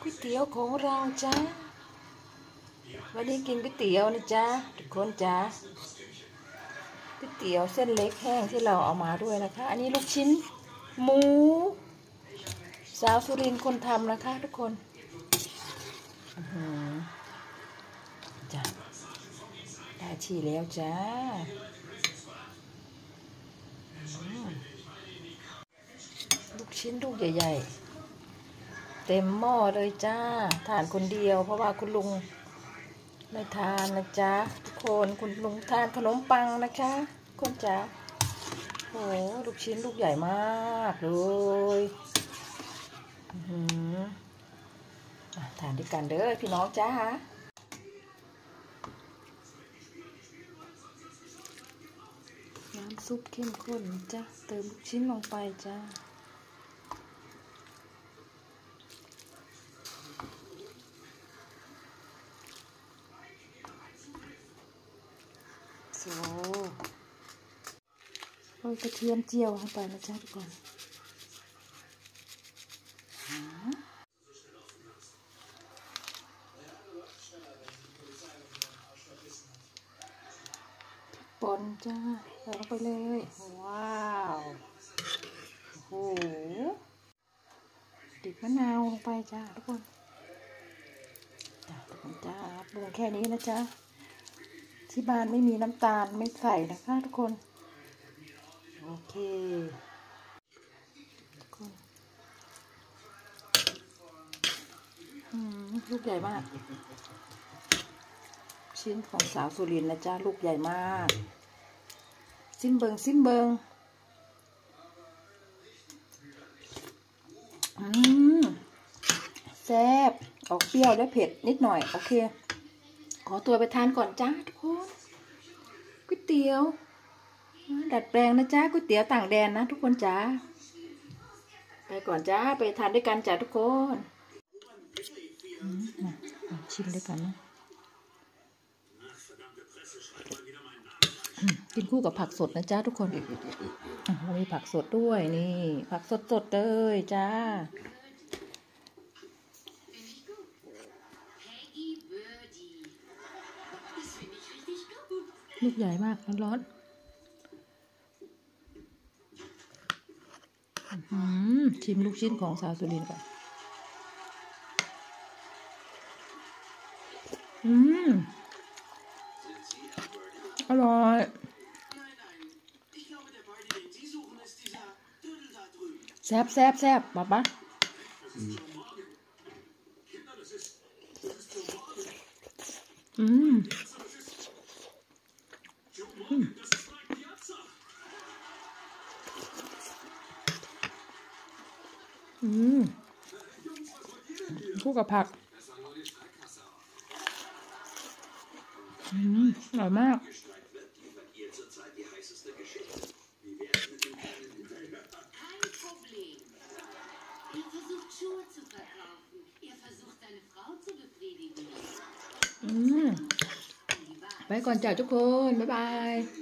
ก๋วยเตี๋ยวของเราจ้าวันนี้กินก๋วยเตี๋ยวนะจ้าทุกคนจ้าก๋วยเตี๋ยวเส้นเล็กแห้งที่เราเอามาด้วยนะคะอันนี้ลูกชิ้นหมูสาวสุรินทร์คนทำนะคะทุกคนจ้าได้ชีแล้วจ้าลูกชิ้นลูกใหญ่ๆเต็มหม้อเลยจ้าทานคนเดียวเพราะว่าคุณลุงไม่ทานนะจ๊ะทุกคนคุณลุงทานขนมปังนะคะคนจ๋าโอ้ลูกชิ้นลูกใหญ่มากเลยทานด้วยกันเด้อพี่น้องจ้าน้ำซุปเข้มข้นจ้ะเติมลูกชิ้นลงไปจ้าโรยกระเทียมเจียวลงไปนะจ๊ะทุกคนป่นจ้าใส่ลงไปเลยว้าวโอ้โหดิบมะนาวลงไปจ้าทุกคนจ้าปรุงแค่นี้นะจ๊ะที่บ้านไม่มีน้ำตาลไม่ใส่นะคะทุกคนโอเคทุกคนลูกใหญ่มากชิ้นของสาวสุรินทร์นะจ๊ะลูกใหญ่มากซิมเบิงแซ่บออกเปรี้ยวและเผ็ดนิดหน่อยโอเคขอตัวไปทานก่อนจ้าทุกคนก๋วยเตี๋ยวดัดแปลงนะจ้าก๋วยเตี๋ยวต่างแดนนะทุกคนจ้าไปก่อนจ้าไปทานด้วยกันจ้าทุกคนชิมด้วยกันนะกินคู่กับผักสดนะจ้าทุกคนเรามีผักสดด้วยนี่ผักสดเลยจ้าลูกใหญ่มากร้อนชิมลูกชิ้นของสาวสุรินทร์ก่อนอร่อยแซ่บป๊าป๊าคู่กับผักอร่อยมากไปก่อนจ้าทุกคนบ๊ายบาย